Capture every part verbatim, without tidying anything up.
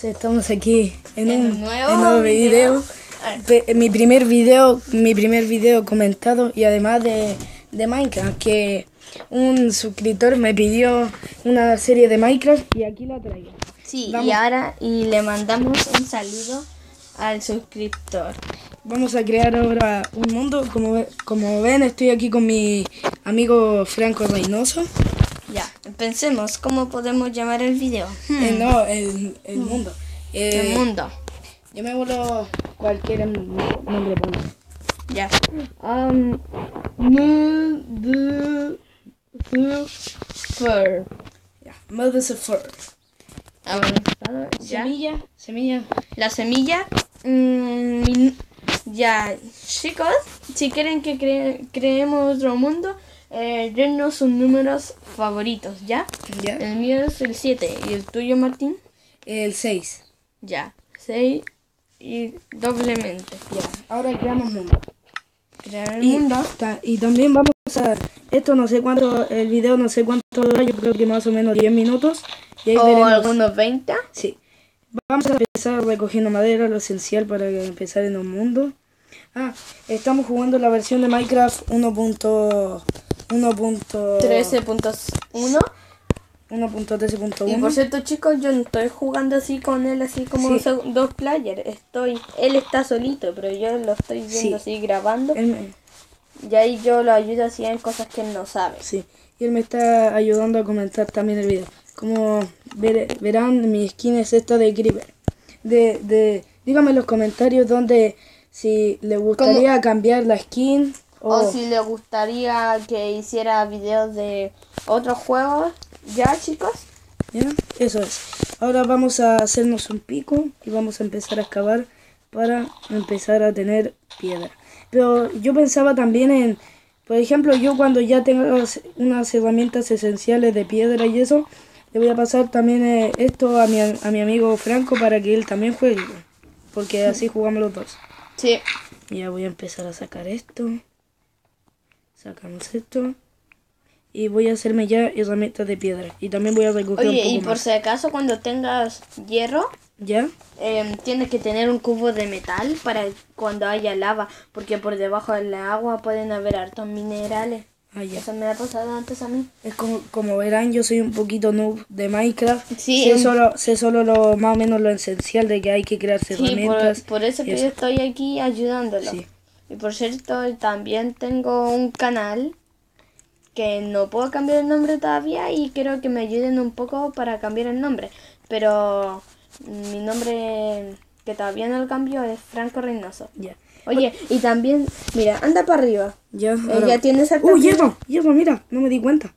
estamos aquí en En un, un nuevo en un nuevo video. video. Pe- Mi primer video, mi primer video comentado y además de, de Minecraft, que un suscriptor me pidió una serie de Minecraft y aquí la traigo. Sí, Vamos. y ahora y le mandamos un saludo al suscriptor. Vamos a crear ahora un mundo. Como, ve- como ven, estoy aquí con mi amigo Franco Reynoso. Ya, pensemos cómo podemos llamar el video. Hmm, Eh, no, el, el mundo. Eh, el mundo. Llamémoslo cualquier nombre. Ponle. Ya. Um, Fur. Ya, Motherfucker. Avanzado. Ya. Semilla, semilla. La semilla. mm, min- ya, chicos, si quieren que cre- creemos otro mundo, eh, dennos sus números favoritos, ¿ya? Ya. El mío es el siete. ¿Y el tuyo, Martín? El seis. Ya. seis y doblemente. Ya. Ahora creamos mundo. Crear el Y, mundo. ta- y también vamos a... Esto no sé cuánto... El video no sé cuánto dura. Yo creo que más o menos diez minutos. Y ahí O veremos. algunos veinte. Sí. Vamos a empezar recogiendo madera, lo esencial para empezar en un mundo. Ah, estamos jugando la versión de Minecraft uno punto uno. trece punto uno. uno punto trece punto Y por uno. cierto, chicos, yo no estoy jugando así con él, así como Sí. seg- dos players. Estoy, él está solito, pero yo lo estoy viendo Sí. así grabando. Él me- Y ahí yo lo ayudo así en cosas que él no sabe. Sí, y él me está ayudando a comentar también el video. Como ver- verán, mi skin es esta de Creeper. De, de, díganme en los comentarios donde si le gustaría cambiar la skin o... O si le gustaría que hiciera videos de otros juegos. ¿Ya, chicos? ¿Ya? Eso es. Ahora vamos a hacernos un pico y vamos a empezar a excavar para empezar a tener piedra. Pero yo pensaba también en, por ejemplo, yo cuando ya tenga unas herramientas esenciales de piedra y eso, le voy a pasar también eh, esto a mi, a mi amigo Franco para que él también juegue. Porque así jugamos los dos. Sí. Y ya voy a empezar a sacar esto. Sacamos esto. Y voy a hacerme ya herramientas de piedra. Y también voy a recoger Oye, un y poco por más. si acaso cuando tengas hierro, ¿Ya? eh, tienes que tener un cubo de metal para cuando haya lava. Porque por debajo del agua pueden haber hartos minerales. Ah, ya. Eso me ha pasado antes a mí. Es como, como verán, yo soy un poquito noob de Minecraft. Sí, sé, un- solo, sé solo lo más o menos lo esencial de que hay que crear Sí, por, herramientas. por eso y que yo estoy aquí ayudándolo. Sí. Y por cierto, también tengo un canal que no puedo cambiar el nombre todavía y quiero que me ayuden un poco para cambiar el nombre. Pero mi nombre que todavía no lo cambio es Franco Reynoso. Ya. Oye, y también, mira, anda para arriba. Ya, Eh, ahora- ya tienes el ¡Uh, camino. hierro! ¡Hierro, mira! No me di cuenta.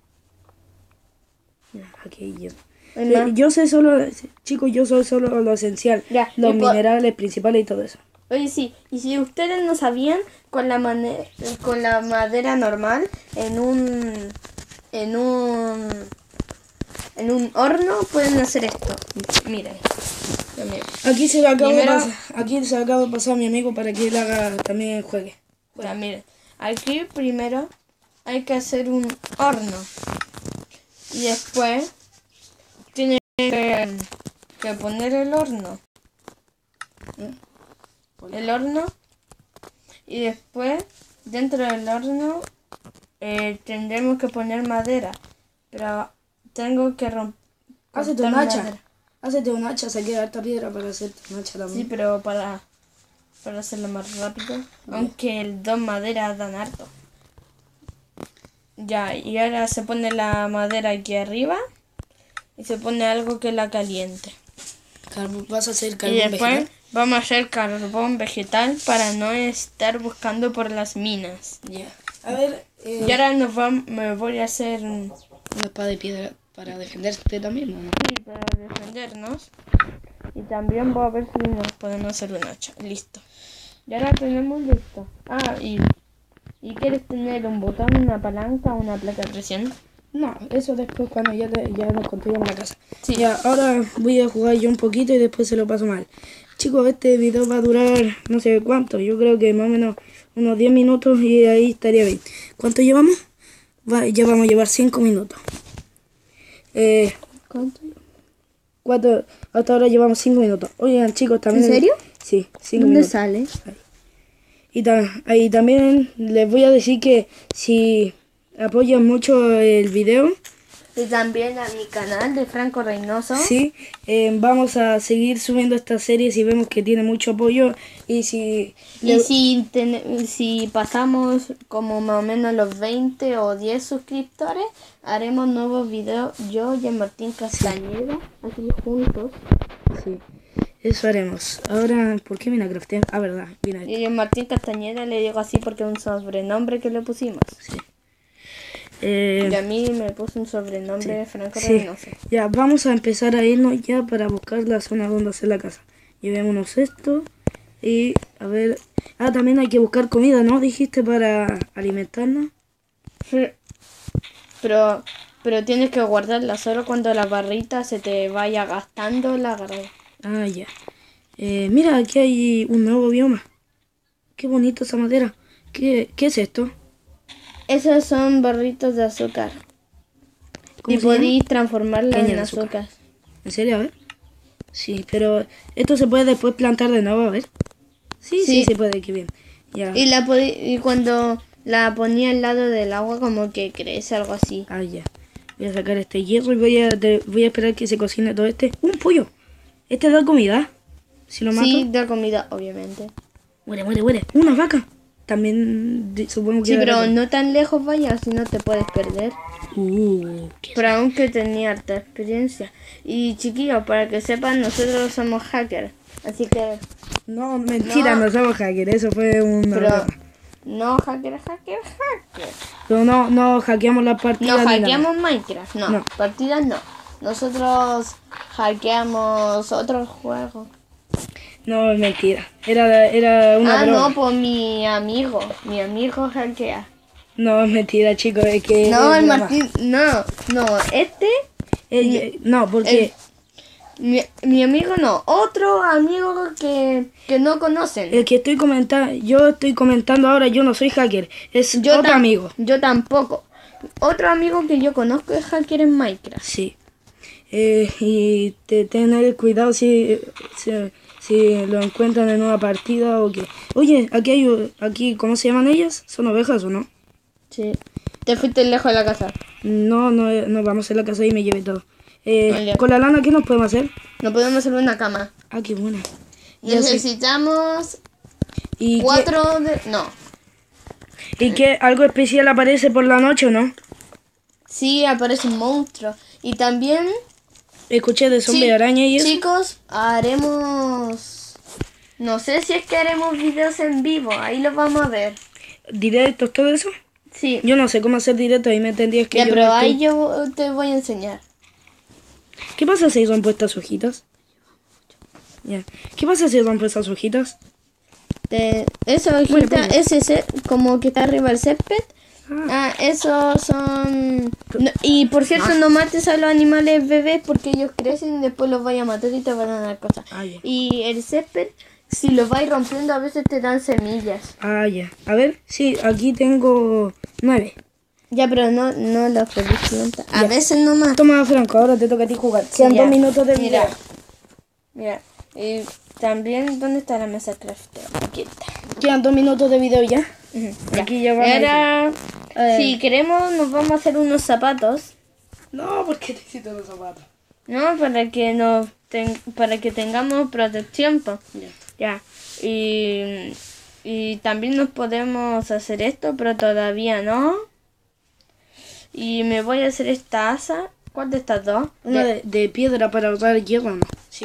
Ya, aquí hay hierro. El Eh, ma- yo sé solo, chicos, yo soy solo lo esencial. Ya, los y por- minerales principales y todo eso. Oye, sí, y si ustedes no sabían, con la mane- con la madera normal, en un en un en un horno pueden hacer esto. Miren. Ya, miren. Aquí se le acaba, Primero- de pasar, aquí se le acaba de pasar a mi amigo para que él haga también juegue. Ya, miren. Aquí primero hay que hacer un horno. Y después tiene que, que poner el horno. El horno. Y después, dentro del horno, eh, tendremos que poner madera. Pero tengo que romper. Hacete un hacha. Hacete un hacha, saqué harta piedra para hacerte un hacha Sí, también. pero para, para hacerlo más rápido. Aunque el dos maderas dan harto. Ya, y ahora se pone la madera aquí arriba. Y se pone algo que la caliente. Carbo- Vas a hacer Y carbón después vegetal. vamos a hacer carbón vegetal para no estar buscando por las minas. Ya. A ver, eh, Y ahora nos vam- me voy a hacer una espada de piedra para defenderte también, ¿no? sí, para defendernos. Y también voy a ver si nos podemos hacer un hacha. Listo. Y ahora tenemos listo. Ah, y, y ¿quieres tener un botón, una palanca, una placa de presión? No, eso después cuando ya, te- ya nos construyamos la casa. Sí. Ya, ahora voy a jugar yo un poquito y después se lo paso mal. Chicos, este video va a durar no sé cuánto. Yo creo que más o menos unos diez minutos y ahí estaría bien. ¿Cuánto llevamos? Va, ya vamos a llevar cinco minutos. Eh, ¿Cuánto? cuatro, hasta ahora llevamos cinco minutos. Oigan, chicos, también... ¿En serio? Sí, cinco ¿Dónde minutos. sale? Y, ta- y también les voy a decir que si apoyan mucho el video, Y también a mi canal de Franco Reynoso. sí, eh, vamos a seguir subiendo esta serie si vemos que tiene mucho apoyo y si... Y le- si, ten- si pasamos como más o menos los veinte o diez suscriptores, haremos nuevos videos yo y el Martín Castañeda, aquí juntos. Sí, eso haremos. Ahora, ¿por qué Minecraft? Ah, verdad, mira. Y el Martín Castañeda le digo así porque es un sobrenombre que le pusimos. Sí. Eh, Y a mí me puso un sobrenombre de Franco sí. Reynoso. Ya, vamos a empezar a irnos ya para buscar la zona donde hacer la casa. Llevémonos esto y a ver... Ah, también hay que buscar comida, ¿no? Dijiste para alimentarnos. Sí. Pero, pero tienes que guardarla solo cuando la barrita se te vaya gastando la agarras. Ah, ya. Eh, mira, aquí hay un nuevo bioma. Qué bonito esa madera. ¿Qué, qué es esto? Esos son barritos de azúcar. ¿Cómo Y se llama? podéis transformarla Caña en de azúcar. ¿En serio? A ver. Sí, pero esto se puede después plantar de nuevo, a ver. Sí, sí, Sí. se puede, qué bien. Ya. Y la podí- y cuando la ponía al lado del agua como que crece, algo así. Ah, ya. Voy a sacar este hierro y voy a, de- voy a esperar que se cocine todo este. ¡Un pollo! Este da comida. Si lo mato. Sí, da comida, obviamente. Muere, muere, muere. Una vaca. También de- supongo que... Sí, dará pero com- no tan lejos vayas, si no te puedes perder. Uh, qué... Pero aunque tenía harta experiencia. Y chiquillos, para que sepan, nosotros somos hackers. Así que, No, mentira, No. no, somos hackers. Eso fue una... pero broma. no hacker, hacker, hacker. Pero no, no hackeamos la partida. No ni nada. hackeamos Minecraft, no, No. partidas no. Nosotros hackeamos otros juegos. No, es mentira. Era, era una Ah, broma. no, pues mi amigo, mi amigo hackea. No, es mentira, chicos. Es que... No, es el broma. Martín, no, no, este, Eh, no, porque... mi, mi amigo no, otro amigo que, que no conocen. El que estoy comentando, yo estoy comentando ahora, yo no soy hacker, es Yo otro tam- amigo. Yo tampoco. Otro amigo que yo conozco es hacker en Minecraft. Sí. Eh, y te, tener cuidado si, si, si lo encuentran en una partida o qué. Oye, aquí hay, aquí, ¿cómo se llaman ellas? ¿Son ovejas o no? Sí. Te fuiste lejos de la casa. No, no, eh, no vamos a la casa y me lleve todo. Eh, Vale. Con la lana, ¿qué nos podemos hacer? No podemos hacer una cama. Ah, qué buena. Ya sé. Necesitamos ¿Y qué, cuatro de... No. ¿Y qué algo especial aparece por la noche o no? Sí, aparece un monstruo. Y también... Escuché de zombie sí, araña y eso. chicos, haremos... No sé si es que haremos videos en vivo. Ahí los vamos a ver. ¿Directos, todo eso? Sí. Yo no sé cómo hacer directo, ahí me entendías que Ya, yo pero no estoy- ahí yo te voy a enseñar. ¿Qué pasa si rompo estas hojitas? Ya. ¿Qué pasa si rompo estas hojitas? Te... Esa hojita, Bueno, pues. ese ce- como que está arriba del césped. Ah, Ah, esos son... no- y por cierto, no mates a los animales bebés porque ellos crecen y después los vayas a matar y te van a dar cosas. Ah, ya. Y el césped, si lo vais rompiendo, a veces te dan semillas. ah, ya. A ver, sí, aquí tengo nueve. Ya, pero no, no los podéis plantar. A veces nomás. Toma, Franco, ahora te toca a ti jugar. Quedan Ya. dos minutos de Mira. video. Mira, y también, ¿dónde está la mesa crafteo? Aquí está. Quedan dos minutos de video ya. Ujú, Aquí ya vamos. Ahora, Eh. si queremos, nos vamos a hacer unos zapatos. No, porque necesito los zapatos. ¿No? Para que nos ten- para que tengamos protección, po. Ya. Ya. Y, y también nos podemos hacer esto, pero todavía no. Y me voy a hacer esta asa. ¿Cuál de estas dos? Una De- de, de piedra para ahorrar hierro, ¿no? Sí.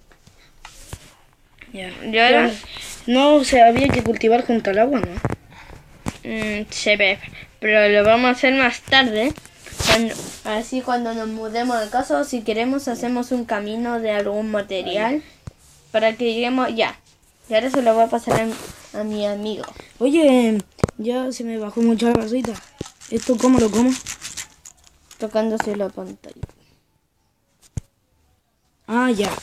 Ya. ¿Y ahora? No, se había que cultivar junto al agua, ¿no? Mm, se ve. Pero lo vamos a hacer más tarde. Cuando- así cuando nos mudemos de casa o si queremos hacemos un camino de algún material. Para que lleguemos ya. Y ahora se lo voy a pasar a, a mi amigo. Oye, ya se me bajó mucho la barrita. ¿Esto cómo lo como? Tocándose la pantalla. Ah, ya.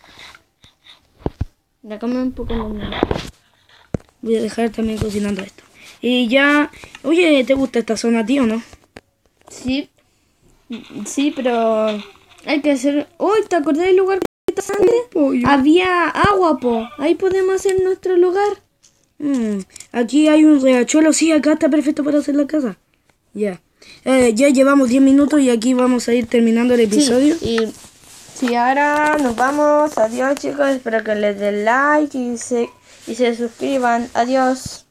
Ya come un poco lo mismo. Voy a dejar también cocinando esto. Y ya... Oye, ¿te gusta esta zona, tío, no? Sí. Sí, pero Hay que hacer... ¡Uy! ¿Te acordás del lugar que está antes? Pollo. Había agua, po. Ahí podemos hacer nuestro lugar. Mm, aquí hay un riachuelo, sí, acá está perfecto para hacer la casa. Ya. Eh, ya llevamos diez minutos y aquí vamos a ir terminando el episodio. Sí, y sí, ahora nos vamos. Adiós, chicos. Espero que les den like y se, y se suscriban. Adiós.